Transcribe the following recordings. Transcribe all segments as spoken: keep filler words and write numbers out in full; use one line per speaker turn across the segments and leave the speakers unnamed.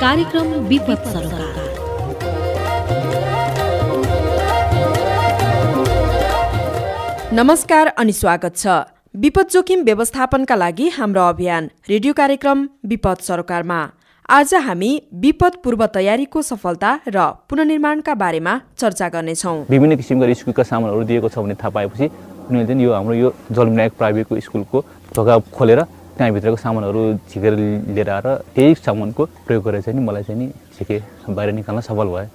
कार्यक्रम विपद सरोकार।
नमस्कार अनि स्वागत छ विपद जोखिम व्यवस्थापनका लागि हाम्रो अभियान रेडियो कार्यक्रम विपद सरोकारमा। आज हामी विपद पूर्व तयारीको सफलता र पुनर्निर्माणका बारेमा चर्चा गर्नेछौँ।
विभिन्न किसिमका स्कुलका सामानहरू दिएको छ भन्ने थाहा पाएपछि उनीहरूले चाहिँ यो हाम्रो यो जलविनायक प्राइभेटको स्कुलको ढोका खोलेर त्यहाँभित्रको सामानहरू झिकेर लिएर आएर त्यही सामानको प्रयोग गरेर चाहिँ नि मलाई चाहिँ नि झिके बाहिर निकाल्न सफल भयो।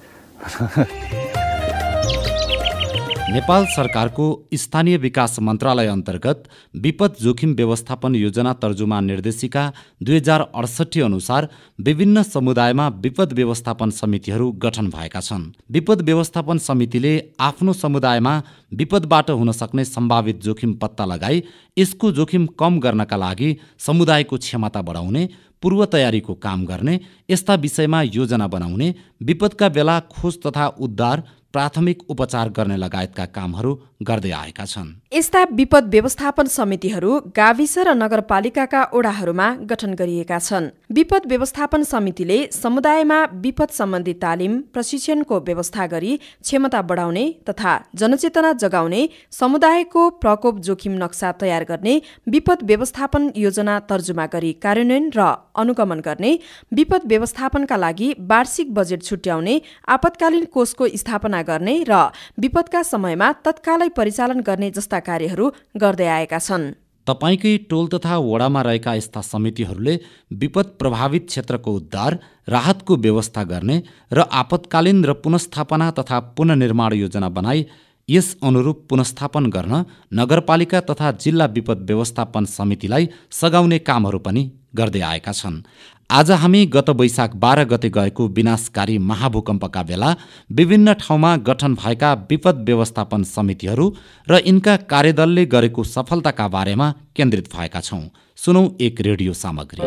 नेपाल सरकारको स्थानीय विकास मन्त्रालय अन्तर्गत विपद जोखिम व्यवस्थापन योजना तर्जुमा निर्देशिका दुई हजार अडसट्ठी अनुसार विभिन्न समुदायमा विपद व्यवस्थापन समितिहरू गठन भएका छन्। विपद व्यवस्थापन समितिले आफ्नो समुदायमा विपदबाट हुन सक्ने सम्भावित जोखिम पत्ता लगाई यसको जोखिम कम गर्नका लागि समुदायको क्षमता बढाउने, पूर्व तयारीको काम गर्ने, यस्ता विषयमा योजना बनाउने, विपदका बेला खोज तथा उद्धार, प्राथमिक उपचार गर्ने लगायतका कामहरू गर्दै आएका छन्।
यस्ता विपद व्यवस्थापन समितिहरू गाविस र नगरपालिकाका ओडाहरूमा गठन गरिएका छन्। विपद व्यवस्थापन समितिले समुदायमा विपद सम्बन्धी तालिम, प्रशिक्षणको व्यवस्था गरी क्षमता बढाउने तथा जनचेतना जगाउने, समुदायको प्रकोप जोखिम नक्सा तयार गर्ने, विपद व्यवस्थापन योजना तर्जुमा गरी कार्यान्वयन र अनुगमन गर्ने, विपद व्यवस्थापनका लागि वार्षिक बजेट छुट्याउने, आपतकालीन कोषको स्थापना गर्ने र विपदका समयमा तत्कालै परिचालन गर्ने जस्ता कार्यहरू गर्दै आएका छन्।
तपाईकै टोल तथा वडामा रहेका यस्ता समितिहरूले विपद प्रभावित क्षेत्रको उद्धार, राहतको व्यवस्था गर्ने र आपतकालीन र पुनर्स्थापना तथा पुनर्निर्माण योजना बनाई यस अनुरूप पुनर्स्थापन गर्न नगरपालिका तथा जिल्ला विपद व्यवस्थापन समितिलाई सघाउने कामहरू पनि गर्दै आएका छन्। आज हामी गत वैशाख बाह्र गते गएको विनाशकारी महाभूकम्पका बेला विभिन्न ठाउँमा गठन भएका विपद व्यवस्थापन समितिहरू र यिनका कार्यदलले गरेको सफलताका बारेमा केन्द्रित भएका छौँ। सुनौ एक रेडियो सामग्री।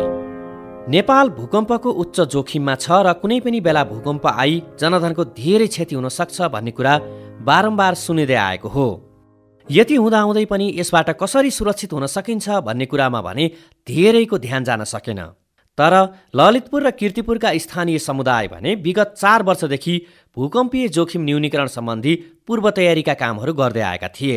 नेपाल भूकम्पको उच्च जोखिममा छ र कुनै पनि बेला भूकम्प आई जनधनको धेरै क्षति हुन सक्छ भन्ने कुरा बारम्बार सुनिँदै आएको हो। यति हुँदाहुँदै पनि यसबाट कसरी सुरक्षित हुन सकिन्छ भन्ने कुरामा भने धेरैको ध्यान जान सकेन। तर ललितपुर र कीर्तिपुरका स्थानीय समुदाय भने विगत चार वर्षदेखि भूकम्पीय जोखिम न्यूनीकरण सम्बन्धी पूर्व तयारीका कामहरू गर्दै आएका थिए।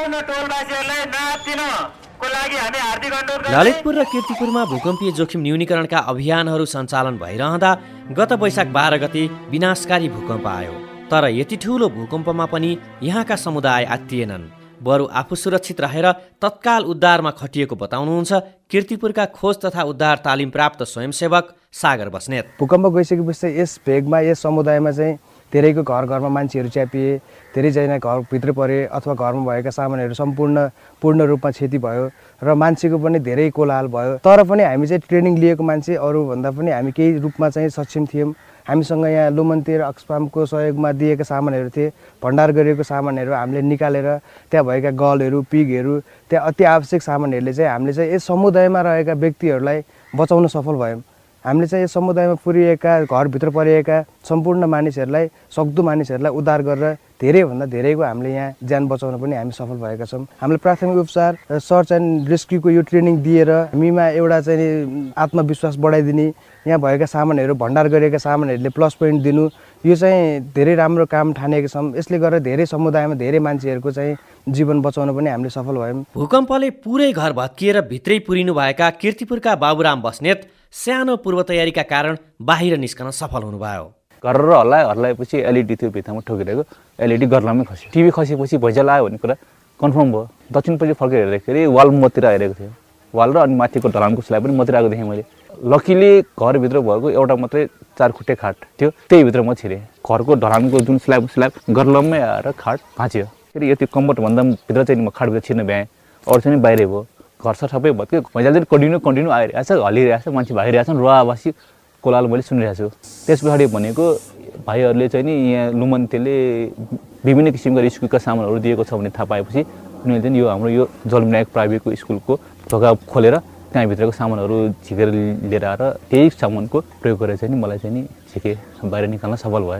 ललितपुर र कीर्तिपुरमा भूकम्पीय जोखिम न्यूनीकरणका अभियानहरू सञ्चालन भइरहँदा गत वैशाख बाह्र गते विनाशकारी भूकम्प आयो। तर यति ठूलो भूकम्पमा पनि यहाँका समुदाय आत्तिएनन्, बरु आफू सुरक्षित रहेर तत्काल उद्धारमा खटिएको बताउनुहुन्छ कीर्तिपुरका खोज तथा उद्धार तालिम प्राप्त स्वयंसेवक सागर बस्नेत।
भूकम्प गइसकेपछि यस भेगमा यस समुदायमा चाहिँ धेरैको घर घरमा मान्छेहरू च्यापिए, धेरैजना घरभित्र परे अथवा घरमा भएका सामानहरू सम्पूर्ण पूर्ण रूपमा क्षति भयो र मान्छेको पनि धेरै कोलाहल भयो। तर पनि हामी चाहिँ ट्रेनिङ लिएको मान्छे अरूभन्दा पनि हामी केही रूपमा चाहिँ सक्षम थियौँ। हामीसँग यहाँ लुमन्ती र ओक्सफामको सहयोगमा दिएका सामानहरू थिए, भण्डार गरिएको सामानहरू हामीले निकालेर त्यहाँ भएका गलहरू, पिगहरू, त्यहाँ अति आवश्यक सामानहरूले चाहिँ हामीले चाहिँ यस समुदायमा रहेका व्यक्तिहरूलाई बचाउन सफल भयौँ। हामीले चाहिँ यस समुदायमा पुरिएका घरभित्र परिएका सम्पूर्ण मानिसहरूलाई, सक्दो मानिसहरूलाई उद्धार गरेर धेरैभन्दा धेरैको हामीले यहाँ ज्यान बचाउन पनि हामी सफल भएका छौँ। हामीले प्राथमिक उपचार, सर्च एन्ड रेस्क्युको यो ट्रेनिङ दिएर हामीमा एउटा चाहिँ आत्मविश्वास बढाइदिने, यहाँ भएका सामानहरू भण्डार गरिएका सामानहरूले प्लस पोइन्ट दिनु, यो चाहिँ धेरै राम्रो काम ठानेका छौँ। यसले गर्दा धेरै समुदायमा धेरै मान्छेहरूको चाहिँ जीवन बचाउन पनि हामीले सफल भयौँ।
भूकम्पले पुरै घर भत्किएर भित्रै पुरिनु भएका कीर्तिपुरका बाबुराम बस्नेत सानो पूर्व तयारीका कारण बाहिर निस्कन सफल हुनुभयो।
घर र हल्लायो, हल्लाएपछि एलइडी थियो भित्तामा ठोकिरहेको, एलइडी गर्लामै खस्यो। टिभी खसेपछि भैँचालो आयो भन्ने कुरा कन्फर्म भयो। दक्षिणपट्टि फर्केर हेर्दाखेरि वाल मतिर आइरहेको थियो, वाल र अनि माथिको ढलानको स्ल्याब पनि मतिर आएको देखेँ मैले। लकिली घरभित्र भएको एउटा मात्रै चार खुट्टे खाट थियो, त्यही भित्र म छिरेँ। घरको ढलानको जुन स्ल्याब स्ल्याब गर्लम्मै आएर खाट भाँच्यो। फेरि यति कम्फर्टभन्दा भित्र चाहिँ म खाटभित्र छिर्न भ्याएँ, अरू चाहिँ बाहिरै भयो। घर सर सबै भत्क्यो, भैँचालो चाहिँ कन्टिन्यू कन्टिन्यू आइरहेको छ, हल्लिरहेको छ, मान्छे भागिरहेको छ, रुवावासी कोलाल मैले सुनिरहेको छु। त्यस पछाडि भनेको भाइहरूले चाहिँ नि यहाँ लुमन्तीले विभिन्न किसिमका स्कुलका सामानहरू दिएको छ भन्ने थाहा पाएपछि उनीहरूले चाहिँ यो हाम्रो यो जलविनायक प्राइभेटको स्कुलको ढोका खोलेर त्यहाँभित्रको सामानहरू झिकेर लिएर आएर त्यही सामानको प्रयोग गरेर चाहिँ नि मलाई चाहिँ नि झिके बाहिर निकाल्न सफल भयो।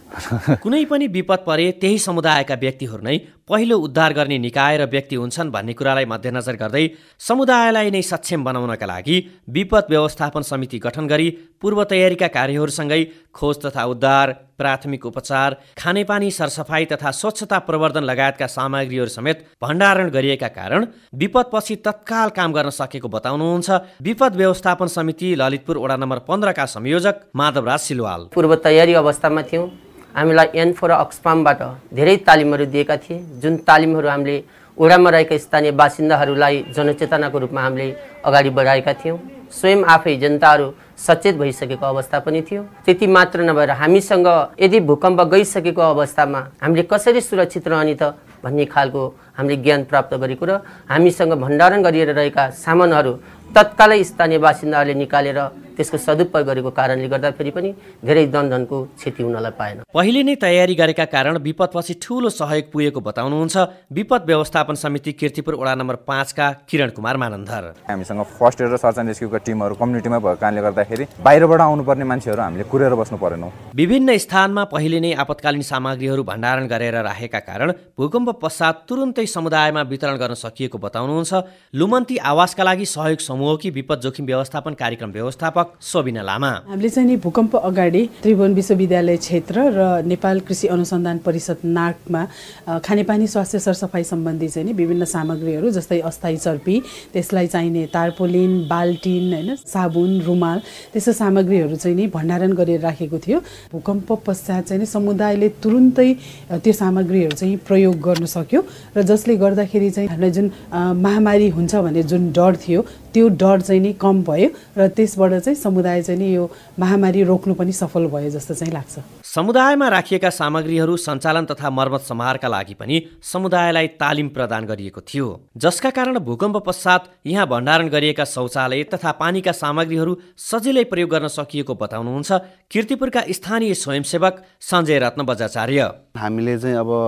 कुनै पनि विपद परे त्यही समुदायका व्यक्तिहरू नै पहिलो उद्धार गर्ने निकाय र व्यक्ति हुन्छन् भन्ने कुरालाई मध्यनजर गर्दै समुदायलाई नै सक्षम बनाउनका लागि विपद व्यवस्थापन समिति गठन गरी पूर्व तयारीका कार्यहरूसँगै खोज तथा उद्धार, प्राथमिक उपचार, खानेपानी सरसफाई तथा स्वच्छता प्रवर्धन लगायतका सामग्रीहरू समेत भण्डारण गरिएका कारण विपदपछि तत्काल काम गर्न सकेको बताउनुहुन्छ विपद व्यवस्थापन समिति ललितपुर वडा नम्बर पन्ध्रका संयोजक माधवराज सिलवाल।
पूर्व तयारी अवस्थामा थियौँ। हामीलाई एनफो र अक्सफामबाट धेरै तालिमहरू दिएका थिए, जुन तालिमहरू हामीले वडामा रहेका स्थानीय बासिन्दाहरूलाई जनचेतनाको रूपमा हामीले अगाडि बढाएका थियौँ। स्वयं आफै जनताहरू सचेत भइसकेको अवस्था पनि थियो। त्यति मात्र नभएर हामीसँग यदि भूकम्प गइसकेको अवस्थामा हामीले कसरी सुरक्षित रहने त भन्ने खालको हामीले ज्ञान प्राप्त गरेको र हामीसँग भण्डारण गरिएर रहेका सामानहरू तत्कालै स्थानीय बासिन्दाहरूले निकालेर त्यसको सदुपयोग गरेको कारणले गर्दाखेरि पनि धेरै जनधनको क्षति हुनलाई पाएन।
पहिले नै तयारी गरेका कारण विपदपछि ठूलो सहयोग पुगेको बताउनुहुन्छ विपद व्यवस्थापन समिति कीर्तिपुर वडा नम्बर पाँचका किरण कुमार मानन्धर।
हामीसँग फर्स्ट एड र सर्च एन्ड रेस्क्युका टिमहरू कम्युनिटीमा भएको कारणले गर्दाखेरि बाहिरबाट आउनुपर्ने मान्छेहरू हामीले कुरेर बस्नु परेनौँ।
विभिन्न स्थानमा पहिले नै आपतकालीन सामग्रीहरू भण्डारण गरेर राखेका कारण भूकम्प पश्चात तुरुन्तै समुदायमा वितरण गर्न सकिएको बताउनुहुन्छ लुमन्ती आवासका लागि सहयोग समूहकी विपद जोखिम व्यवस्थापन कार्यक्रम व्यवस्थापक सोबिना लामा।
हामीले चाहिँ नि भूकम्प अगाडि त्रिभुवन विश्वविद्यालय क्षेत्र र नेपाल कृषि अनुसन्धान परिषद नाकमा खानेपानी स्वास्थ्य सरसफाई सम्बन्धी चाहिँ नि विभिन्न सामग्रीहरू जस्तै अस्थायी चर्पी, त्यसलाई चाहिने तारपोलिन, बाल्टिन, हैन, साबुन, रुमाल त्यस्तो सामग्रीहरू चाहिँ नि भण्डारण गरेर राखेको थियो। भूकम्प पश्चात चाहिँ नि समुदायले तुरुन्तै त्यो सामग्रीहरू चाहिँ प्रयोग गर्न सक्यो र जसले गर्दाखेरि चाहिँ हामीलाई जुन महामारी हुन्छ भन्ने जुन डर थियो त्यो डर चाहिँ नि कम भयो र त्यसबाट चाहिँ समुदाय चाहिँ नि यो महामारी रोक्नु पनि सफल भयो जस्तो चाहिँ लाग्छ।
समुदायमा राखिएका सामग्रीहरू सञ्चालन तथा मर्मत समारका लागि पनि समुदायलाई तालिम प्रदान गरिएको थियो, जसका कारण भूकम्प पश्चात यहाँ भण्डारण गरिएका शौचालय तथा पानीका सामग्रीहरू सजिलै प्रयोग गर्न सकिएको बताउनुहुन्छ कीर्तिपुरका स्थानीय स्वयंसेवक सञ्जय रत्न बजाचार्य।
हामीले चाहिँ अब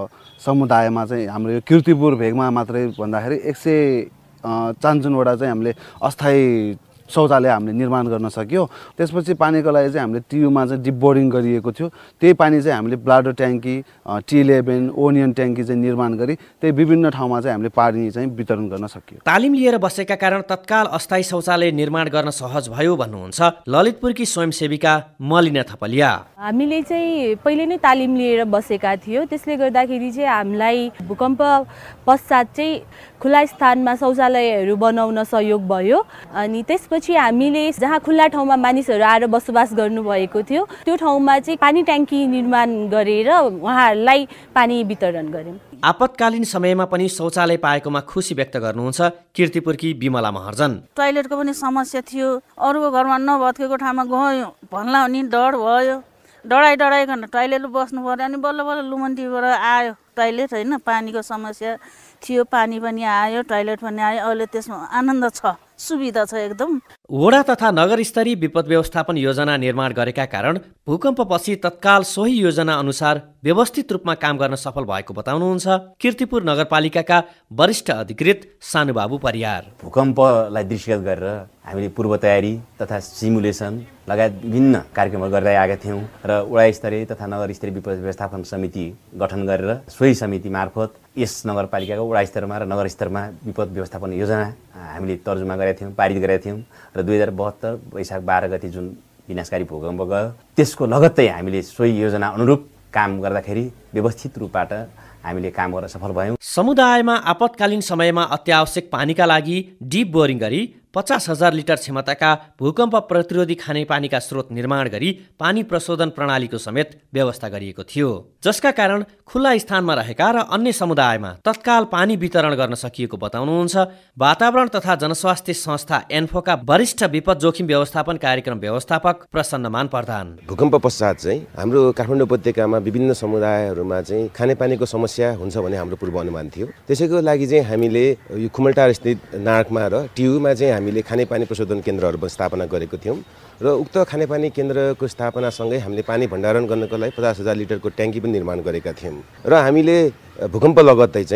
समुदायमा चाहिँ हाम्रो यो कीर्तिपुर भेगमा मात्रै भन्दाखेरि एक सय चान्चुनवटा चाहिँ हामीले अस्थायी शौचालय हामीले निर्माण गर्न सक्यो। त्यसपछि पानीको लागि चाहिँ हामीले टियुमा चाहिँ डिप बोरिङ गरिएको थियो। त्यही पानी चाहिँ हामीले ब्लाडर ट्याङ्की, टी इलेभेन, ओनियन ट्याङ्की चाहिँ निर्माण गरी त्यही विभिन्न ठाउँमा चाहिँ हामीले पानी चाहिँ वितरण गर्न सकियो।
तालिम लिएर बसेका कारण तत्काल अस्थायी शौचालय निर्माण गर्न सहज भयो भन्नुहुन्छ ललितपुरकी स्वयंसेविका मलिना थपलिया।
हामीले चाहिँ पहिले नै तालिम लिएर बसेका थियो, त्यसले गर्दाखेरि चाहिँ हामीलाई भूकम्प पश्चात चाहिँ खुला स्थानमा शौचालयहरू बनाउन सहयोग भयो। अनि त्यसपछि हामीले जहाँ खुल्ला ठाउँमा मानिसहरू आएर बसोबास गर्नुभएको थियो त्यो ठाउँमा चाहिँ पानी ट्याङ्की निर्माण गरेर उहाँहरूलाई पानी वितरण गर्यौँ।
आपतकालीन समयमा पनि शौचालय पाएकोमा खुसी व्यक्त गर्नुहुन्छ कीर्तिपुरकी बिमला महर्जन।
टोयलेटको पनि समस्या थियो, अरूको घरमा नभत्केको ठाउँमा गयो भन्ला नि डर भयो, डराइ डराइकन टोयलेट बस्नु पर्यो। अनि बल्ल बल्ल लुमन्टीबाट आयो टोयलेट, होइन, पानीको समस्या थियो, पानी पनि आयो, टोयलेट पनि आयो। अहिले त्यसमा आनन्द छ, सुविधा छ एकदम।
वडा तथा नगर स्तरीय विपद व्यवस्थापन योजना निर्माण गरेका कारण भूकम्पपछि तत्काल सोही योजना अनुसार व्यवस्थित रूपमा काम गर्न सफल भएको बताउनुहुन्छ कीर्तिपुर नगरपालिकाका वरिष्ठ अधिकृत सानुबाबु परियार।
भूकम्पलाई दृष्टिगत गरेर हामीले पूर्व तयारी तथा सिमुलेसन लगायत विभिन्न कार्यक्रमहरू गर्दै आएका थियौँ र वडा स्तरीय तथा नगर स्तरीय विपद व्यवस्थापन समिति गठन गरेर सोही समिति मार्फत यस नगरपालिकाको वडा स्तरमा र नगर स्तरमा विपद व्यवस्थापन योजना हामीले तर्जुमा गरेका थियौँ, पारित गरेका थियौँ र दुई हजार बहत्तर वैशाख बाह्र गति जुन विनाशकारी भूकम्प गयो त्यसको लगत्तै हामीले सोही योजना अनुरूप काम गर्दाखेरि व्यवस्थित रूपबाट हामीले काम गर्न सफल भयौँ।
समुदायमा आपतकालीन समयमा अत्यावश्यक पानीका लागि डिप बोरिङ गरी पचास हजार लिटर क्षमताका भूकम्प प्रतिरोधी खानेपानीका स्रोत निर्माण गरी पानी प्रशोधन प्रणालीको समेत व्यवस्था गरिएको थियो, जसका कारण खुल्ला स्थानमा रहेका र अन्य समुदायमा तत्काल पानी वितरण गर्न सकिएको बताउनुहुन्छ वातावरण तथा जनस्वास्थ्य संस्था एन्फोका वरिष्ठ विपद जोखिम व्यवस्थापन कार्यक्रम व्यवस्थापक प्रसन्नमान प्रधान।
भूकम्प पश्चात चाहिँ हाम्रो काठमाडौँ उपत्यकामा विभिन्न समुदायहरूमा चाहिँ खानेपानीको समस्या हुन्छ भन्ने हाम्रो पूर्वानुमान थियो। त्यसैको लागि चाहिँ हामीले यो खुमलटार स्थित नाकमा र टियुमा चाहिँ हामीले खानेपानी प्रशोधन केन्द्रहरू स्थापना गरेको थियौँ र उक्त खानेपानी केन्द्रको स्थापनासँगै हामीले पानी भण्डारण गर्नको लागि पचास हजार लिटरको ट्याङ्की पनि निर्माण गरेका थियौँ र हामीले भूकम्प लगत्तै चाहिँ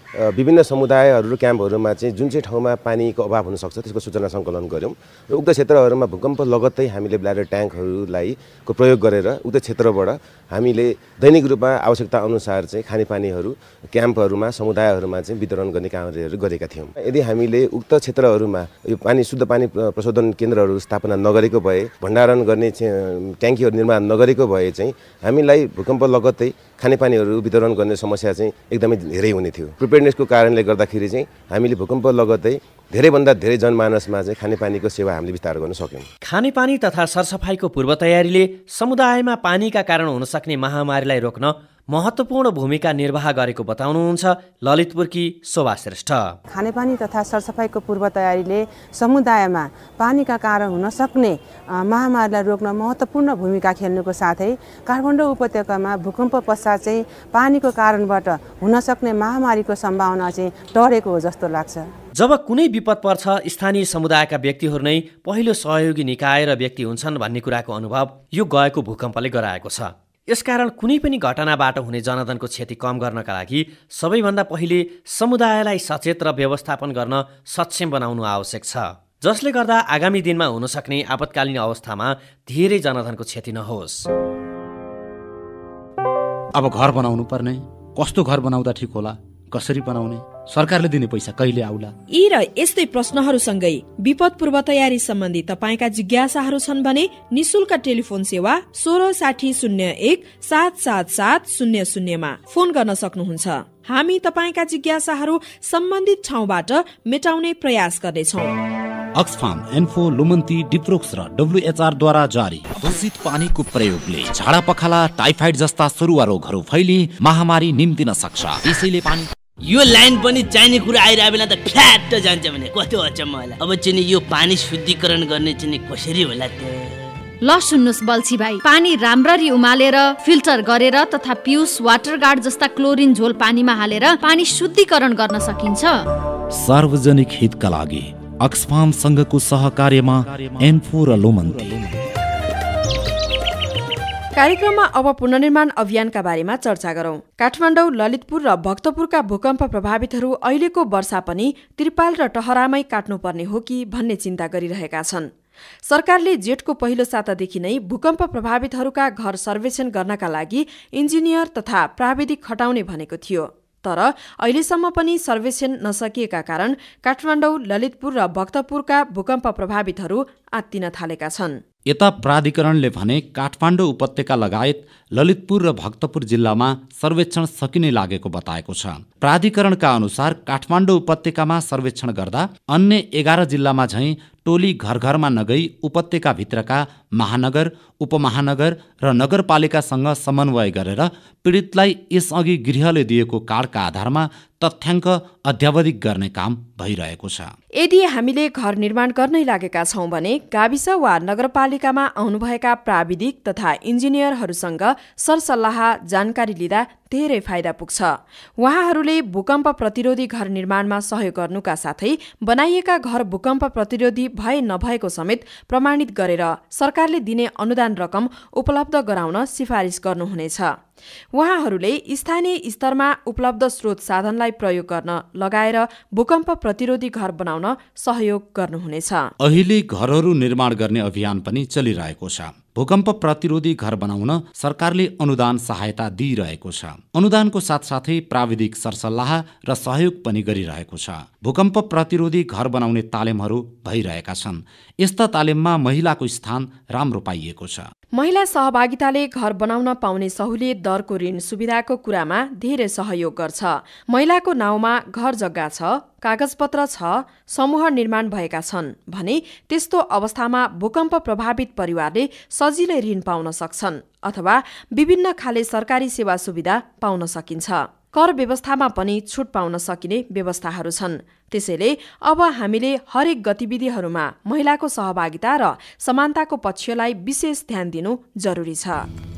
विभिन्न समुदायहरू र क्याम्पहरूमा चाहिँ जुन चाहिँ ठाउँमा पानीको अभाव हुनसक्छ त्यसको सूचना सङ्कलन गऱ्यौँ र उक्त क्षेत्रहरूमा भूकम्प लगत्तै हामीले ब्ल्याडर ट्याङ्कहरूलाई को प्रयोग गरेर उक्त क्षेत्रबाट हामीले दैनिक रूपमा आवश्यकता अनुसार चाहिँ खानेपानीहरू क्याम्पहरूमा समुदायहरूमा चाहिँ वितरण गर्ने कार्यहरू गरेका थियौँ। यदि हामीले उक्त क्षेत्रहरूमा यो पानी शुद्ध पानी प्रशोधन केन्द्रहरू स्थापना नगरेको भए भण्डारण गर्ने ट्याङ्कीहरू निर्माण नगरेको भए चाहिँ हामीलाई भूकम्प लगत्तै खानेपानीहरू वितरण गर्ने समस्या चाहिँ एकदमै धेरै हुने थियो। प्रिपेयर्डनेसको कारणले गर्दाखेरि चाहिँ हामीले भूकम्प लगत्तै धेरैभन्दा धेरै जनमानसमा चाहिँ खानेपानीको सेवा हामीले विस्तार गर्न सक्यौँ।
खानेपानी तथा सरसफाइको पूर्व तयारीले समुदायमा पानीका कारण हुन सक्ने महामारीलाई रोक्न महत्त्वपूर्ण भूमिका निर्वाह गरेको बताउनुहुन्छ ललितपुरकी शोभा श्रेष्ठ।
खानेपानी तथा सरसफाइको पूर्व तयारीले समुदायमा पानीका कारण हुन सक्ने महामारीलाई रोक्न महत्त्वपूर्ण भूमिका खेल्नुको साथै काठमाडौँ उपत्यकामा भूकम्प पश्चात चाहिँ पानीको कारणबाट हुन सक्ने महामारीको सम्भावना चाहिँ टरेको हो जस्तो लाग्छ।
जब कुनै विपद पर्छ स्थानीय समुदायका व्यक्तिहरू नै पहिलो सहयोगी निकाय र व्यक्ति हुन्छन् भन्ने कुराको अनुभव यो गएको भूकम्पले गराएको छ। यसकारण कुनै पनि घटनाबाट हुने जनधनको क्षति कम गर्नका लागि सबैभन्दा पहिले समुदायलाई सचेत र व्यवस्थापन गर्न सक्षम बनाउनु आवश्यक छ, जसले गर्दा आगामी दिनमा हुन सक्ने आपतकालीन अवस्थामा धेरै जनधनको क्षति नहोस्।
अब घर बनाउनु पर्ने, कस्तो घर बनाउँदा ठिक होला, कसरी बनाउने, सरकारले दिने पैसा कहिले आउला,
यी र यस्तै प्रश्नहरूसँगै विपद पूर्व तयारी सम्बन्धी तपाईँका जिज्ञासाहरू छन् भने निशुल्क टेलिफोन सेवा सोह्र साठी शून्य एक सात सात सात शून्य शून्यमा फोन गर्न सक्नुहुन्छ। हामी तपाईँका जिज्ञासाहरू सम्बन्धित ठाउँबाट मेटाउने प्रयास गर्नेछौँ।
अक्सफाम, एन्फो, लुमन्ती, डिप्रोक्स र डब्ल्युएचआर द्वारा जारी दूषित पानीको प्रयोगले झाडा पखाला, टाइफाइड जस्ता सरुवा रोगहरू फैली महामारी निम्तिन सक्छ। त्यसैले पानी
यो लाइन पनि चाहिने कुरा आइरहेको बेला त फ्ल्याट जान्छ भने कस्तो अचम्म होला। अब चाहिँ यो पानी शुद्धिकरण गर्ने चाहिँ कसरी होला त?
ल सुन्नुस् बल्छी भाइ, पानी राम्ररी उमालेर फिल्टर गरेर तथा पिउस, वाटर गार्ड जस्ता क्लोरिन झोल पानीमा हालेर पानी शुद्धिकरण गर्न सकिन्छ।
सार्वजनिक हितका लागि अक्सफाम संघको सहकार्यमा एन्फो र लुमन्ती।
कार्यक्रममा अब पुनर्निर्माण अभियानका बारेमा चर्चा गरौं। काठमाडौँ, ललितपुर र भक्तपुरका भूकम्प प्रभावितहरू अहिलेको वर्षा पनि त्रिपाल र टहरामै काट्नुपर्ने हो कि भन्ने चिन्ता गरिरहेका छन्। सरकारले जेठको पहिलो सातादेखि नै भूकम्प प्रभावितहरूका घर सर्वेक्षण गर्नका लागि इन्जिनियर तथा प्राविधिक खटाउने भनेको थियो, तर अहिलेसम्म पनि सर्वेक्षण नसकिएका कारण काठमाडौँ, ललितपुर र भक्तपुरका भूकम्प प्रभावितहरू आत्तिन थालेका छन्।
यता प्राधिकरणले भने काठमाडौँ उपत्यका लगायत ललितपुर र भक्तपुर जिल्लामा सर्वेक्षण सकिने लागेको बताएको छ। प्राधिकरणका अनुसार काठमाडौँ उपत्यकामा सर्वेक्षण गर्दा अन्य एघार जिल्लामा झैं टोली घर घरमा नगई उपत्यकाभित्रका महानगर, उपमहानगर र नगरपालिकासँग समन्वय गरेर पीडितलाई यसअघि गृहले दिएको कार्डका आधारमा तथ्याङ्क अध्यावधिक गर्ने काम भइरहेको छ।
यदि हामीले घर निर्माण गर्नै लागेका छौं भने गाविस वा नगरपालिकामा आउनुभएका प्राविधिक तथा इन्जिनियरहरूसँग सरसल्लाह जानकारी लिँदा धेरै फाइदा पुग्छ। उहाँहरूले भूकम्प प्रतिरोधी घर निर्माणमा सहयोग गर्नुका साथै बनाइएका घर भूकम्प प्रतिरोधी भए नभएको समेत प्रमाणित गरेर सरकारले दिने अनुदान रकम उपलब्ध गराउन सिफारिस गर्नुहुनेछ। उहाँहरूले स्थानीय स्तरमा उपलब्ध स्रोत साधनलाई प्रयोग गर्न लगाएर भूकम्प प्रतिरोधी घर बनाउन सहयोग गर्नुहुनेछ।
अहिले घरहरू निर्माण गर्ने अभियान पनि चलिरहेको छ। भूकम्प प्रतिरोधी घर बनाउन सरकारले अनुदान सहायता दिइरहेको छ। अनुदानको साथसाथै प्राविधिक सरसल्लाह र सहयोग पनि गरिरहेको छ। भूकम्प प्रतिरोधी घर बनाउने तालिमहरू भइरहेका छन्। यस्ता तालिममा महिलाको स्थान राम्रो पाइएको छ।
महिला सहभागिताले घर बनाउन पाउने सहुलियत दरको ऋण सुविधाको कुरामा धेरै सहयोग गर्छ। महिलाको नाउँमा घर जग्गा छ, कागजपत्र छ, समूह निर्माण भएका छन् भने त्यस्तो अवस्थामा भूकम्प प्रभावित परिवारले सजिलै ऋण पाउन सक्छन् अथवा विभिन्न खाले सरकारी सेवा सुविधा पाउन सकिन्छ। कर व्यवस्थामा पनि छुट पाउन सकिने व्यवस्थाहरू छन्। त्यसैले अब हामीले हरेक गतिविधिहरूमा महिलाको सहभागिता र समानताको पक्षलाई विशेष ध्यान दिनु जरुरी छ।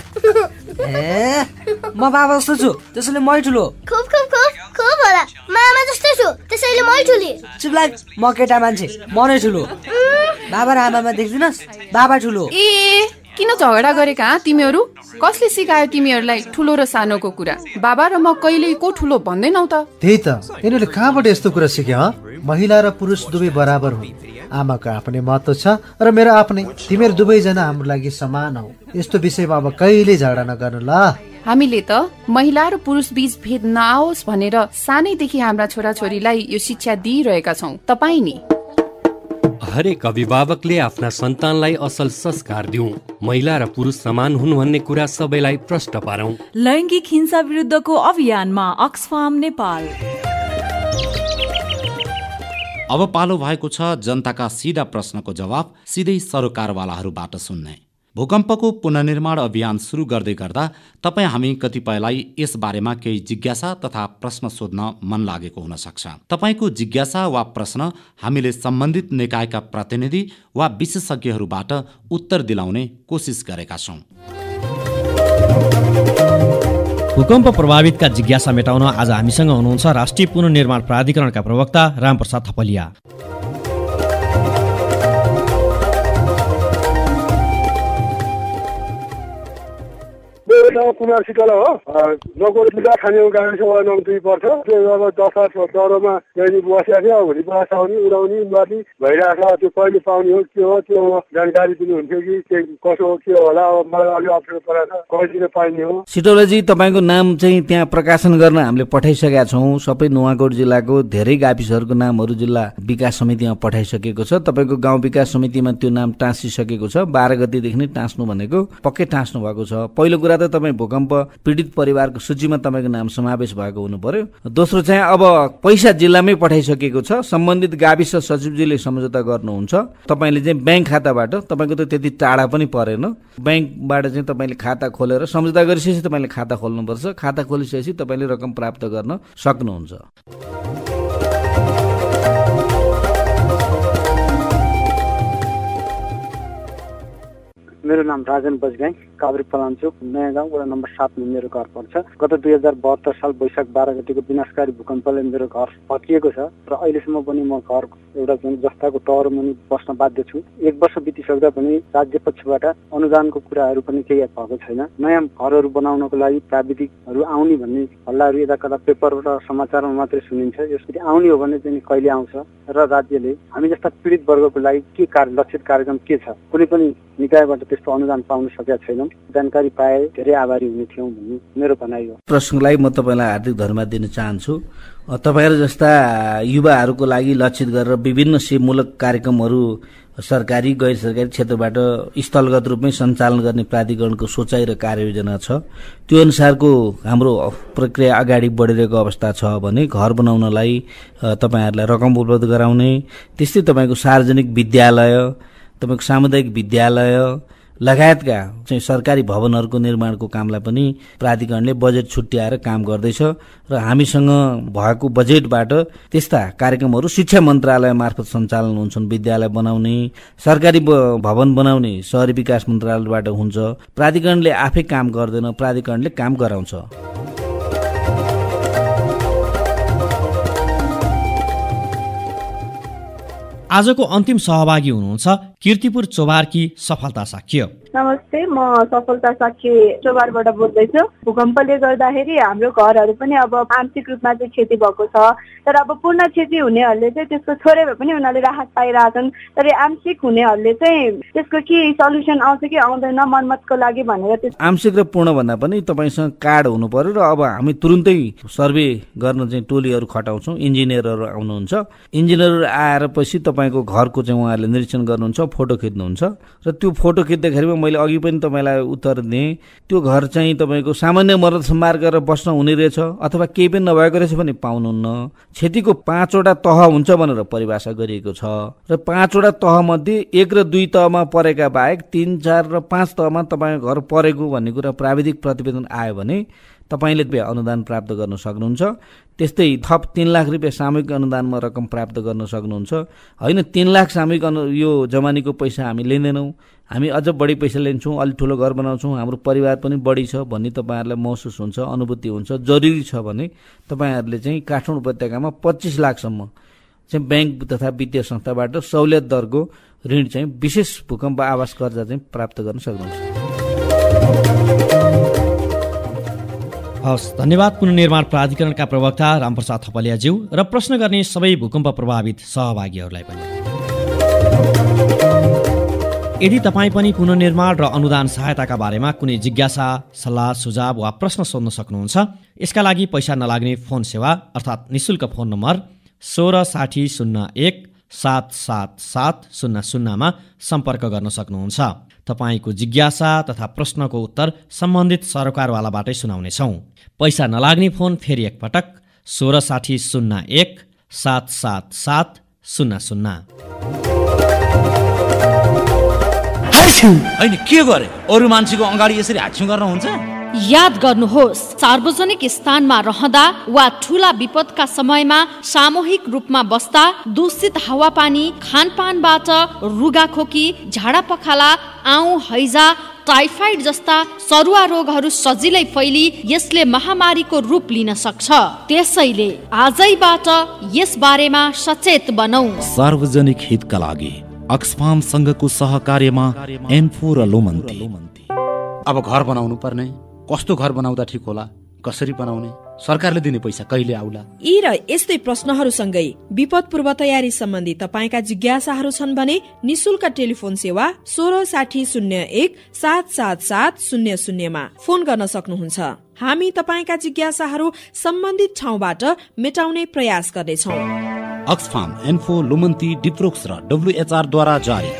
ए म बाबा जस्तो छु त्यसैले मै ठुलो।
खुब खुब खुब खुब होला। मामा जस्तो छु त्यसैले मै ठुली।
चुप लाग, म केटा मान्छे, म नै ठुलो। बाबा र आमामा देख्दिनस्, बाबा ठुलो।
ए
किन झगडा गरेका तिमीहरू? कसले सिकायो तिमीहरूलाई ठुलो र सानोको कुरा? बाबा र म कहिले को ठुलो भन्दैनौ त?
त्यही त, यिनीहरूले कहाँबाट यस्तो कुरा सिके? ह महिला र पुरुष दुवै बराबर हुन्। आमाको आफ्नै महत्त्व छ र मेरो आफ्नै। तिमीहरू दुवैजना हाम्रो लागि समान हौ। यस्तो विषयमा अब कहिले झगडा नगर्नु ल।
हामीले त महिला र पुरुष बीच भेद नआओस् भनेर सानैदेखि हाम्रा छोराछोरीलाई यो शिक्षा दिइरहेका छौँ। तपाईँ नि?
हरेक अभिभावकले आफ्ना सन्तानलाई असल संस्कार दिउँ, महिला र पुरुष समान हुन् भन्ने कुरा सबैलाई प्रष्ट पारौं।
लैङ्गिक हिंसा विरुद्धको अभियानमा अक्सफाम नेपाल।
अब पालो भएको छ जनताका सिधा प्रश्नको जवाब सिधै सरोकारवालाहरूबाट सुन्ने। भूकम्पको पुनर्निर्माण अभियान सुरु गर्दै गर्दा तपाईँ हामी कतिपयलाई यस बारेमा केही जिज्ञासा तथा प्रश्न सोध्न मन लागेको हुन सक्छ। तपाईँको जिज्ञासा वा प्रश्न हामीले सम्बन्धित निकायका प्रतिनिधि वा विशेषज्ञहरूबाट उत्तर दिलाउने कोसिस गरेका छौँ।
भूकम्प प्रभावितका जिज्ञासा मेटाउन आज हामीसँग हुनुहुन्छ राष्ट्रिय पुनर्निर्माण प्राधिकरणका प्रवक्ता रामप्रसाद थपलिया।
कुमार सिकला हो। नगौर जिल्ला खानेको गाविस वडा नम्बर दुई पर्छ। त्यो अब दशा चौधमा दैनिक बसेको थियो। भोलि बसाउने उडाउने उन्नति भइरहेको छ। त्यो कहिले पाउने हो के हो त्यो जानकारी दिनुहुन्थ्यो कि के कसो हो के होला। अब मलाई अलि अप्ठ्यारो परेको छ, कहिले पाइने हो।
सिटोलाजी, तपाईँको नाम चाहिँ त्यहाँ प्रकाशन गर्न हामीले पठाइसकेका छौँ। सबै नुवाकोट जिल्लाको धेरै गाविसहरूको नामहरू जिल्ला विकास समितिमा पठाइसकेको छ। तपाईँको गाउँ विकास समितिमा त्यो नाम टाँसिसकेको छ। बाह्र गतिदेखि नै टाँस्नु भनेको पक्कै टाँस्नु भएको छ। पहिलो कुरा त तपाईँ भूकम्प पीडित परिवारको सूचीमा तपाईँको नाम समावेश भएको हुनु पर्यो। दोस्रो चाहिँ अब पैसा जिल्लामै पठाइसकेको छ। सम्बन्धित गाविस सचिवजीले सम्झौता गर्नुहुन्छ। तपाईँले चाहिँ ब्याङ्क खाताबाट, तपाईँको त त्यति टाढा पनि परेन, ब्याङ्कबाट चाहिँ तपाईँले खाता खोलेर सम्झौता गरिसकेपछि तपाईँले खाता खोल्नुपर्छ। खाता खोलिसकेपछि तपाईँले रकम प्राप्त गर्न सक्नुहुन्छ।
मेरो नाम राजन बजगाई, काभ्रे पलाञ्चोक नयाँ गाउँ वडा नम्बर सातमा मेरो घर पर्छ। गत दुई हजार बहत्तर साल वैशाख बाह्र गतिको विनाशकारी भूकम्पले मेरो घर भत्किएको छ र अहिलेसम्म पनि म घर एउटा जुन जस्ताको टहर मुनि बस्न बाध्य छु। एक वर्ष बितिसक्दा पनि राज्य पक्षबाट अनुदानको कुराहरू पनि केही भएको छैन। नयाँ घरहरू बनाउनको लागि प्राविधिकहरू आउने भन्ने हल्लाहरू यता कता पेपर र समाचारमा मात्रै सुनिन्छ। यसरी आउने हो भने चाहिँ कहिले आउँछ र राज्यले हामी जस्ता पीडित वर्गको लागि के कार्य लक्षित कार्यक्रम के छ? कुनै पनि निकायबाट त्यस्तो अनुदान पाउन सकेका छैनौँ। जानकारी पाए धेरै आभारी हुने थियौँ भन्ने मेरो भनाइ हो।
प्रश्नलाई म तपाईँलाई हार्दिक धन्यवाद दिन चाहन्छु। तपाईँहरू जस्ता युवाहरूको लागि लक्षित गरेर विभिन्न सेवामूलक कार्यक्रमहरू सरकारी गैर सरकारी क्षेत्रबाट स्थलगत रूपमै सञ्चालन गर्ने प्राधिकरणको सोचाइ र कार्ययोजना छ। त्यो अनुसारको हाम्रो प्रक्रिया अगाडि बढिरहेको अवस्था छ भने घर बनाउनलाई तपाईँहरूलाई रकम उपलब्ध गराउने, त्यस्तै तपाईँको सार्वजनिक विद्यालय, तपाईँको सामुदायिक विद्यालय लगायतका चाहिँ सरकारी भवनहरूको निर्माणको कामलाई पनि प्राधिकरणले बजेट छुट्याएर काम गर्दैछ र हामीसँग भएको बजेटबाट त्यस्ता कार्यक्रमहरू शिक्षा मन्त्रालय मार्फत सञ्चालन हुन्छन्। विद्यालय बनाउने, सरकारी भवन बनाउने शहरी विकास मन्त्रालयबाट हुन्छ। प्राधिकरणले आफै काम गर्दैन, प्राधिकरणले काम गराउँछ।
आजको अन्तिम सहभागी हुनुहुन्छ कीर्तिपुर चोबारकी सफलता साक्य।
नमस्ते, म सफलता साक्य चोबारबाट बोल्दैछु। भूकम्पले गर्दाखेरि हाम्रो घरहरू पनि अब आंशिक रूपमा चाहिँ क्षति भएको छ, तर अब पूर्ण क्षति हुनेहरूले चाहिँ त्यसको थोरै भए पनि उनीहरूले राहत पाइरहेछन्। तर आंशिक हुनेहरूले चाहिँ त्यसको के सल्युसन आउँछ कि आउँदैन मर्मतको लागि भनेर त्यस
आंशिक र पूर्ण भन्दा पनि तपाईँसँग कार्ड हुनु पर्यो र अब हामी तुरुन्तै सर्वे गर्न चाहिँ टोलीहरू खटाउँछौँ। इन्जिनियरहरू आउनुहुन्छ। इन्जिनियरहरू आएर पछि तपाईँको घरको चाहिँ उहाँहरूले निरीक्षण गर्नुहुन्छ, फोटो खिच्नुहुन्छ र त्यो फोटो खिच्दाखेरिमा मैले अघि पनि तपाईँलाई उत्तर दिएँ, त्यो घर चाहिँ तपाईँको सामान्य मर्मत सम्हार गरेर बस्न हुने रहेछ अथवा केही पनि नभएको रहेछ भने पाउनुहुन्न। क्षतिको पाँचवटा तह हुन्छ भनेर परिभाषा गरिएको छ र पाँचवटा तहमध्ये एक र दुई तहमा परेका बाहेक तीन चार र पाँच तहमा तपाईँको घर परेको भन्ने कुरा प्राविधिक प्रतिवेदन आयो भने तपाईँले अनुदान प्राप्त गर्न सक्नुहुन्छ। त्यस्तै थप तीन लाख रुपियाँ सामूहिक अनुदानमा रकम प्राप्त गर्न सक्नुहुन्छ। होइन, तीन लाख सामूहिक अनु यो जमानीको पैसा हामी लिँदैनौँ, हामी अझ बढी पैसा लिन्छौँ, अलिक ठुलो घर बनाउँछौँ, हाम्रो परिवार पनि बढी छ भन्ने तपाईँहरूलाई महसुस हुन्छ, अनुभूति हुन्छ, जरुरी छ भने तपाईँहरूले चाहिँ काठमाडौँ उपत्यकामा पच्चिस लाखसम्म चाहिँ ब्याङ्क तथा वित्तीय संस्थाबाट सहुलियत दरको ऋण चाहिँ विशेष भूकम्प आवास कर्जा चाहिँ प्राप्त गर्न सक्नुहुन्छ।
हस्, धन्यवाद पुनर्निर्माण प्राधिकरणका प्रवक्ता रामप्रसाद थपलियाज्यू र प्रश्न गर्ने सबै भूकम्प प्रभावित सहभागीहरूलाई पनि। यदि तपाईँ पनि पुनर्निर्माण र अनुदान सहायताका बारेमा कुनै जिज्ञासा, सल्लाह, सुझाव वा प्रश्न सोध्न सक्नुहुन्छ। यसका लागि पैसा नलाग्ने फोन सेवा अर्थात् निशुल्क फोन नम्बर सोह्र साठी शून्य एक सात सात सात शून्य शून्यमा सम्पर्क गर्न सक्नुहुन्छ। तपाईँको जिज्ञासा तथा प्रश्नको उत्तर सम्बन्धित सरोकारवालाबाटै सुनाउनेछौँ। पैसा नलाग्ने फोन फेरि एकपटक सोह्र साठी शून्य एक सात सात सात शून्य शून्य।
होइन के गरे, अरू मान्छेको अगाडि यसरी हाच्छ्यौँ गर्न हुन्छ?
याद गर्नुहोस्, सार्वजनिक स्थानमा रहँदा वा ठूला विपदका समयमा सामूहिक रूपमा बस्दा दूषित हावापानी, खानपानबाट रुगाखोकी, झाडा पखाला, आउँ, हैजा, टाइफाइड जस्ता सरुवा रोगहरू सजिलै फैली यसले महामारीको रूप लिन सक्छ। त्यसैले आजैबाट यस बारेमा सचेत बनौं।
सार्वजनिक हितका लागि अक्सफाम संघको सहकार्यमा एन्फो र लुमन्ती। अब घर बनाउनु पर्ने, कस्तो घर बनाउँदा ठिक होला, कसरी बनाउने, सरकारले दिने पैसा कहिले आउला,
यी र यस्तै प्रश्नहरूसँगै विपद पूर्व तयारी सम्बन्धी तपाईँका जिज्ञासाहरू छन् भने निशुल्क टेलिफोन सेवा सोह्र साठी शून्य एक सात सात सात शून्य शून्यमा फोन गर्न सक्नुहुन्छ। हामी तपाईँका जिज्ञासाहरू सम्बन्धित ठाउँबाट मेटाउने प्रयास गर्नेछौँ।
अक्सफाम, एन्फो, लुमन्ती, डिप्रोक्स र डब्ल्युएचआर द्वारा जारी।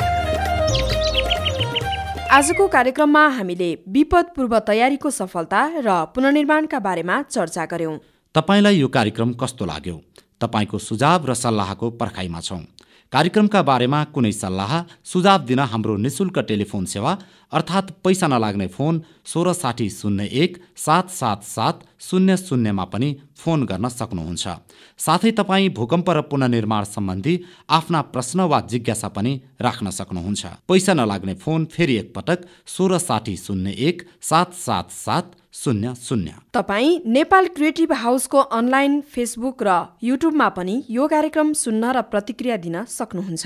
आजको कार्यक्रममा हामीले विपद पूर्व तयारीको सफलता र पुनर्निर्माणका बारेमा चर्चा गर्यौं।
तपाईलाई यो कार्यक्रम कस्तो लाग्यो? तपाईको सुझाव र सल्लाहको पर्खाइमा छौं। कार्यक्रमका बारेमा कुनै सल्लाह सुझाव दिन हाम्रो निशुल्क टेलिफोन सेवा अर्थात् पैसा नलाग्ने फोन सोह्र साठी शून्य एक सात सात सात शून्य शून्यमा पनि फोन गर्न सक्नुहुन्छ। साथै तपाईँ भूकम्प र पुनर्निर्माण सम्बन्धी आफ्ना प्रश्न वा जिज्ञासा पनि राख्न सक्नुहुन्छ। पैसा नलाग्ने फोन फेरि एकपटक सोह्र साठी शून्य एक सात सात सात शून्य शून्य।
तपाईँ नेपाल क्रिएटिभ हाउसको अनलाइन फेसबुक र युट्युबमा पनि यो कार्यक्रम सुन्न र प्रतिक्रिया दिन सक्नुहुन्छ।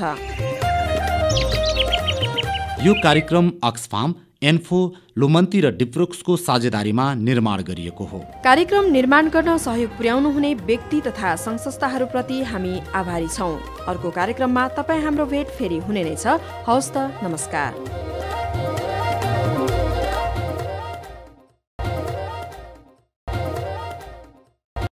यो कार्यक्रम अक्सफाम, एन्फो, लुमन्ती र डिप्रोक्सको साझेदारीमा निर्माण गरिएको हो।
कार्यक्रम निर्माण गर्न सहयोग पुर्याउनु हुने व्यक्ति तथा संघ संस्थाहरूप्रति हामी आभारी छौं। अर्को कार्यक्रममा तपाईँ हाम्रो भेट फेरि हुने नै छ। हवस् त, नमस्कार।